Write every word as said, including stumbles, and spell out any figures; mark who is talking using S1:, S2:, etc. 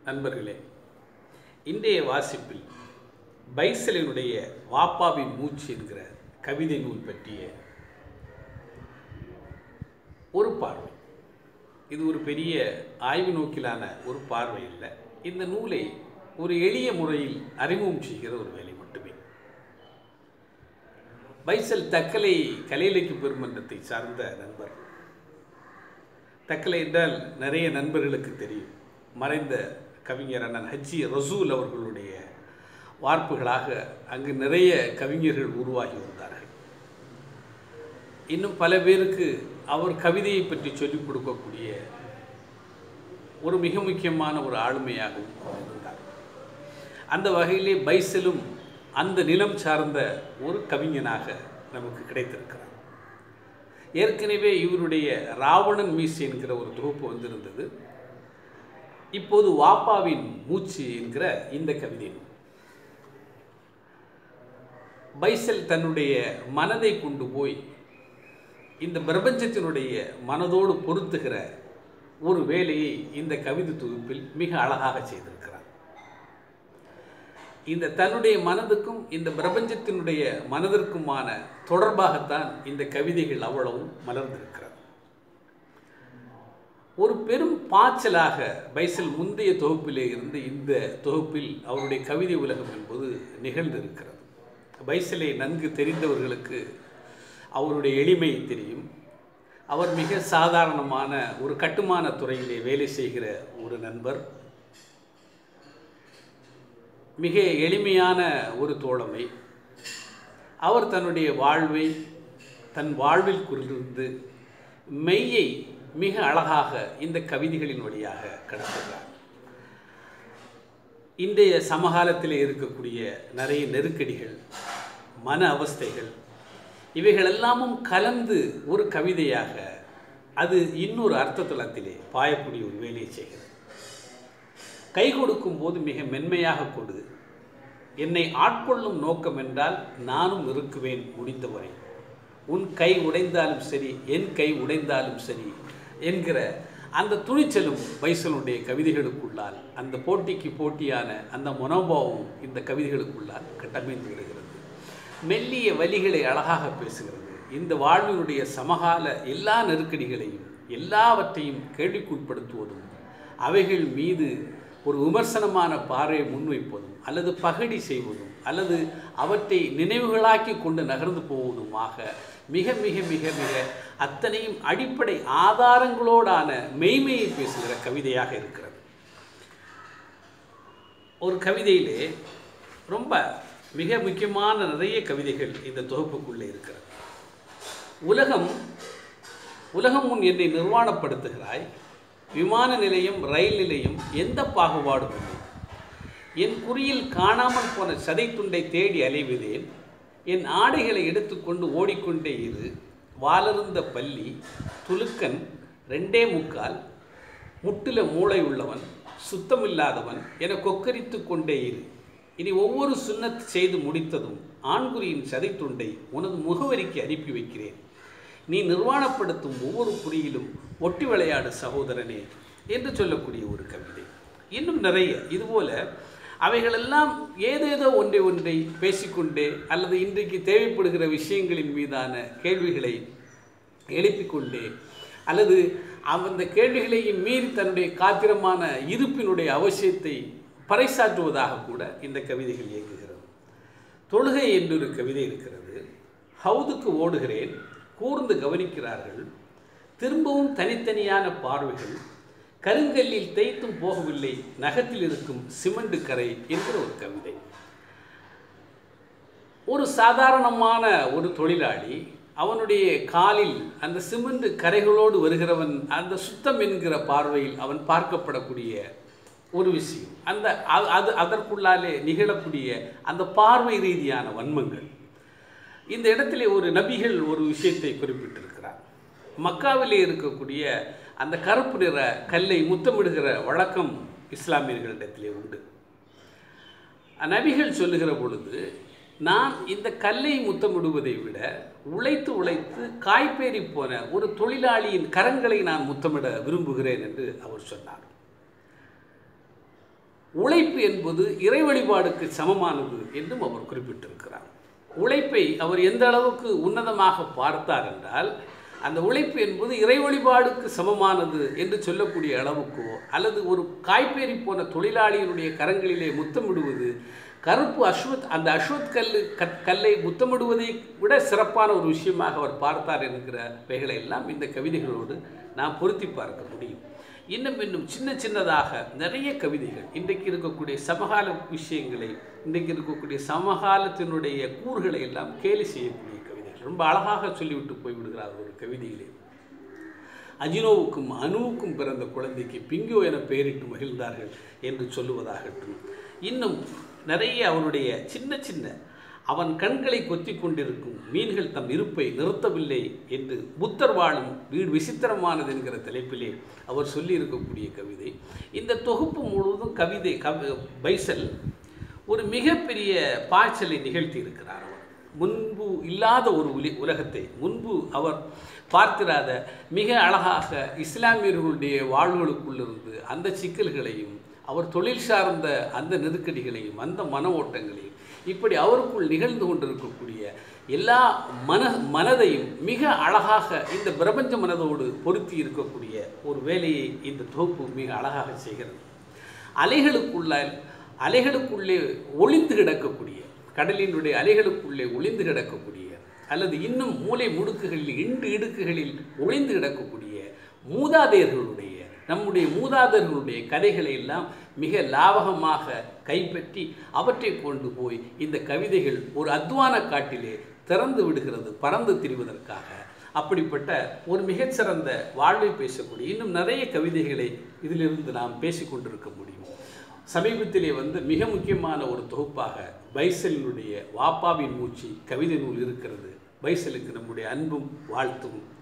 S1: நண்பர்களே, இன்றைய வாசிப்பில் பைசலினுடைய வாப்பாவின் மூச்சு என்கிற கவிதை நூல் பற்றிய ஒரு பார்வை. இது ஒரு பெரிய ஆய்வு நோக்கிலான ஒரு பார்வை இல்லை. இந்த நூலை ஒரு எளிய முறையில் அறிமுகம் செய்கிற ஒரு வேலை மட்டுமே. பைசல் தக்கலை கலை இலக்கிய பெருமன்றத்தை சார்ந்த நண்பர். தக்கலை என்றால் நிறைய நண்பர்களுக்கு தெரியும். மறைந்த கவிஞர் அண்ணன் ஹஜ்ஜி ரசூல் அவர்களுடைய வார்ப்புகளாக அங்கு நிறைய கவிஞர்கள் உருவாகி வந்தார்கள். இன்னும் பல பேருக்கு அவர் கவிதையை பற்றி சொல்லிக் கொடுக்கக்கூடிய ஒரு மிக முக்கியமான ஒரு ஆளுமையாகவும் இருந்தார். அந்த வகையிலே பைசலும் அந்த நிலம் சார்ந்த ஒரு கவிஞனாக நமக்கு கிடைத்திருக்கிறார். ஏற்கனவே இவருடைய ராவணன் மீசை என்கிற ஒரு தொகுப்பு வந்திருந்தது. இப்போது வாப்பாவின் மூச்சு என்கிற இந்த கவிதை நூல். பைசல் தன்னுடைய மனதை கொண்டு போய் இந்த பிரபஞ்சத்தினுடைய மனதோடு பொருத்துகிற ஒரு வேலையை இந்த கவிதை தொகுப்பில் மிக அழகாக செய்திருக்கிறார். இந்த தன்னுடைய மனதுக்கும் இந்த பிரபஞ்சத்தினுடைய மனதிற்குமான தொடர்பாகத்தான் இந்த கவிதைகள் அவ்வளவும் மலர்ந்திருக்கிறது. ஒரு பெரும் பாய்ச்சலாக பைசல் முந்தைய தொகுப்பிலே இருந்து இந்த தொகுப்பில் அவருடைய கவிதை உலகம் என்பது நிகழ்ந்திருக்கிறது. பைசலை நன்கு தெரிந்தவர்களுக்கு அவருடைய எளிமை தெரியும். அவர் மிக சாதாரணமான ஒரு கட்டுமான துறையிலே வேலை செய்கிற ஒரு நண்பர். மிக எளிமையான ஒரு தோழமை. அவர் தன்னுடைய வாழ்வை தன் வாழ்வில் குறித்து மெய்யை மிக அழகாக இந்த கவிதைகளின் வழியாக கடத்துகிறார். இன்றைய சமகாலத்தில் இருக்கக்கூடிய நிறைய நெருக்கடிகள், மன அவஸ்தைகள், இவைகள் எல்லாமும் கலந்து ஒரு கவிதையாக அது இன்னொரு அர்த்த தளத்திலே பாயக்கூடிய ஒரு வேலையை செய்கிறது. கை கொடுக்கும் போது மிக மென்மையாக கொடு. என்னை ஆட்கொள்ளும் நோக்கம் என்றால் நானும் இருக்குவேன் முடிந்தவரை. உன் கை உடைந்தாலும் சரி, என் கை உடைந்தாலும் சரி என்கிற அந்த துணிச்சலும் பைசலுடைய கவிதைகளுக்குள்ளால், அந்த போட்டிக்கு போட்டியான அந்த மனோபாவம் இந்த கவிதைகளுக்குள்ளால் கட்டமைந்து வருகிறது. மெல்லிய வலிகளை அழகாக பேசுகிறது. இந்த வாழ்வினுடைய சமகால எல்லா நெருக்கடிகளையும் எல்லாவற்றையும் கேள்விக்குட்படுத்துவதும், அவைகள் மீது ஒரு விமர்சனமான பார்வையை முன்வைப்பதும் அல்லது பகடி செய்வதும் அல்லது அவற்றை நினைவுகளாக்கி கொண்டு நகர்ந்து போவதுமாக மிக மிக மிக மிக அத்தனையும் அடிப்படை ஆதாரங்களோடான மெய்மையை பேசுகிற கவிதையாக இருக்கிறது. ஒரு கவிதையிலே ரொம்ப மிக முக்கியமான நிறைய கவிதைகள் இந்த தொகுப்புக்குள்ளே இருக்கிறது. உலகம் உலகம் முன் என்னை நிர்வாணப்படுத்துகிறாய். விமான நிலையம், ரயில் நிலையம், எந்த பாகுபாடும் இல்லை. என் குறியில் காணாமல் போன சதை துண்டை தேடி அலைவதேன். என் ஆடைகளை எடுத்துக்கொண்டு ஓடிக்கொண்டே இரு. வாலருந்த பள்ளி, துலுக்கன், ரெண்டே முக்கால், முட்டில மூளை உள்ளவன், சுத்தமில்லாதவன் என கொக்கரித்து கொண்டே இரு. இனி ஒவ்வொரு சுன்னத் செய்து முடித்ததும் ஆண்குறியின் சதை துண்டை உனது முகவரிக்கு அனுப்பி வைக்கிறேன். நீ நிர்வாணப்படுத்தும் ஒவ்வொரு குறியிலும் ஒட்டி விளையாடு சகோதரனே என்று சொல்லக்கூடிய ஒரு கவிதை. இன்னும் நிறைய இதுபோல அவைகளெல்லாம் ஏதேதோ ஒன்றை ஒன்றை பேசிக்கொண்டே அல்லது இன்றைக்கு தேவைப்படுகிற விஷயங்களின் மீதான கேள்விகளை எழுப்பிக்கொண்டே அல்லது அந்த கேள்விகளையும் மீறி தன்னுடைய காத்திரமான இருப்பினுடைய அவசியத்தை பறைசாற்றுவதாக கூட இந்த கவிதைகள் இயங்குகிறது. தொழுகை என்றொரு கவிதை இருக்கிறது. ஹவுதுக்கு ஓடுகிறேன், கூர்ந்து கவனிக்கிறார்கள், திரும்பவும் தனித்தனியான பார்வைகள், கருங்கல்லில் தேய்த்தும் போகவில்லை, நகத்தில் இருக்கும் சிமெண்ட் கரை என்கிற ஒரு கவிதை. ஒரு சாதாரணமான ஒரு தொழிலாளி, அவனுடைய காலில் அந்த சிமெண்ட் கரைகளோடு வருகிறவன், அந்த சுத்தம் என்கிற பார்வையில் அவன் பார்க்கப்படக்கூடிய ஒரு விஷயம், அந்த அது அதற்குள்ளாலே நிகழக்கூடிய அந்த பார்வை ரீதியான வன்மங்கள். இந்த இடத்திலே ஒரு நபிகள் ஒரு விஷயத்தை குறிப்பிட்டிருக்கிறார். மக்காவிலே இருக்கக்கூடிய அந்த கருப்பு நிற கல்லை முத்தமிடுகிற வழக்கம் இஸ்லாமியர்களிடத்திலே உண்டு. நபிகள் சொல்லுகிற பொழுது, நான் இந்த கல்லை முத்தமிடுவதை விட உழைத்து உழைத்து காய்பேறி போன ஒரு தொழிலாளியின் கரங்களை நான் முத்தமிட விரும்புகிறேன் என்று அவர் சொன்னார். உழைப்பு என்பது இறை வழிபாடுக்கு சமமானது என்றும் அவர் குறிப்பிட்டிருக்கிறார். உழைப்பை அவர் எந்த அளவுக்கு உன்னதமாக பார்த்தார் என்றால், அந்த உழைப்பு என்பது இறை வழிபாடுக்கு சமமானது என்று சொல்லக்கூடிய அளவுக்கோ, அல்லது ஒரு காய்பேறி போன தொழிலாளியினுடைய கரங்களிலே முத்தமிடுவது, கருப்பு அஸ்வத் அந்த அஸ்வத் கல் கல்லை முத்தமிடுவதை விட சிறப்பான ஒரு விஷயமாக அவர் பார்த்தார் என்கிறவைகளை எல்லாம் இந்த கவிதைகளோடு நாம் பொருத்தி பார்க்க முடியும். இன்னும் இன்னும் சின்ன சின்னதாக நிறைய கவிதைகள் இன்றைக்கு இருக்கக்கூடிய சமகால விஷயங்களை, இன்றைக்கு இருக்கக்கூடிய சமகாலத்தினுடைய கூறுகளை எல்லாம் கேலி செய்யக்கூடிய கவிதைகள் ரொம்ப அழகாக சொல்லிவிட்டு போய்விடுகிறார் ஒரு கவிதையிலே. அஜினோவுக்கும் அணுவுக்கும் பிறந்த குழந்தைக்கு பிங்கோ என பெயரிட்டு மகிழ்ந்தார்கள் என்று சொல்லுவதாகட்டும். இன்னும் நிறைய அவருடைய சின்ன சின்ன அவன் கண்களை கொத்தி கொண்டிருக்கும் மீன்கள் தம் இருப்பை நிறுத்தவில்லை என்று புத்தர் வாழும் வீடு விசித்திரமானது என்கிற தலைப்பிலே அவர் சொல்லியிருக்கக்கூடிய கவிதை. இந்த தொகுப்பு முழுவதும் கவிதை கவி பைசல் ஒரு மிகப்பெரிய பாய்ச்சலை நிகழ்த்தி இருக்கிறார். அவர் முன்பு இல்லாத ஒரு உலி உலகத்தை முன்பு அவர் பார்த்திராத மிக அழகாக இஸ்லாமியர்களுடைய வாழ்வுகளுக்குள்ளிருந்து அந்த சிக்கல்களையும், அவர் தொழில் சார்ந்த அந்த நெருக்கடிகளையும், அந்த மன ஓட்டங்களையும், இப்படி அவருக்குள் நிகழ்ந்து கொண்டிருக்கக்கூடிய எல்லா மன மனதையும் மிக அழகாக இந்த பிரபஞ்ச மனதோடு பொருத்தி இருக்கக்கூடிய ஒரு வேலையை இந்த தொகுப்பு மிக அழகாக செய்கிறது. அலைகளுக்குள்ள அலைகளுக்குள்ளே ஒளிந்து கிடக்கக்கூடிய, கடலினுடைய அலைகளுக்குள்ளே ஒளிந்து கிடக்கக்கூடிய, அல்லது இன்னும் மூளை முடுக்குகளில் இண்டு இடுக்குகளில் ஒளிந்து கிடக்கக்கூடிய மூதாதையர்களுடைய, நம்முடைய மூதாதையர்களுடைய கதைகளை எல்லாம் மிக லாவகமாக கைப்பற்றி அவற்றை கொண்டு போய் இந்த கவிதைகள் ஒரு அத்வான காட்டிலே திறந்து விடுகிறது பறந்து திரிவதற்காக. அப்படிப்பட்ட ஒரு மிகச்சிறந்த வாழ்வை பேசக்கூடிய இன்னும் நிறைய கவிதைகளை இதிலிருந்து நாம் பேசிக்கொண்டிருக்க முடியும். சமீபத்திலே வந்து மிக முக்கியமான ஒரு தொகுப்பாக பைசலினுடைய வாப்பாவின் மூச்சு கவிதை நூல் இருக்கிறது. பைசலுக்கு நம்முடைய அன்பும் வாழ்த்தும்.